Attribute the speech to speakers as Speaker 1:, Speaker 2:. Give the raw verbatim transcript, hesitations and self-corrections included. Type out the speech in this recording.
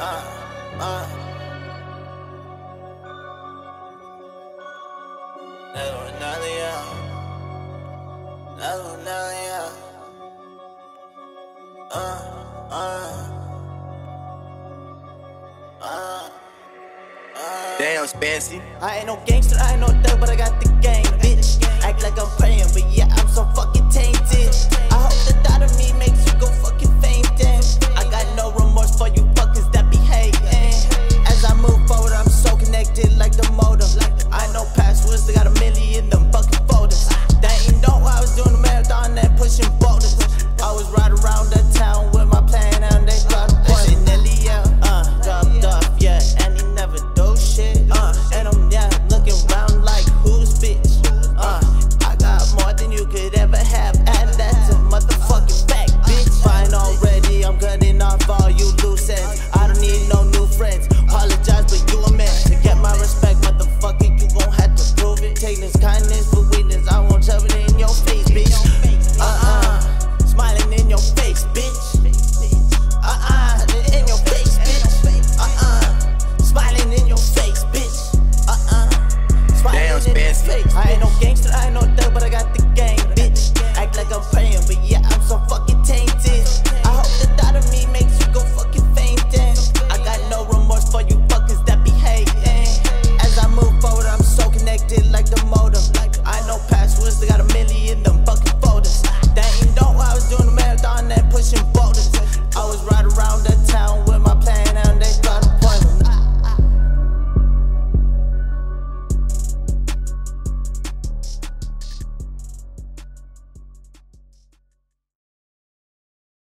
Speaker 1: uh, uh. Nelliel, Nelliel, Nelliel, Nelliel, uh, uh, uh, uh. Damn, Spancy. I ain't no gangster, I ain't no thug, but I got the game, bitch. Act like I'm praying, but yeah, I'm so fucking tainted.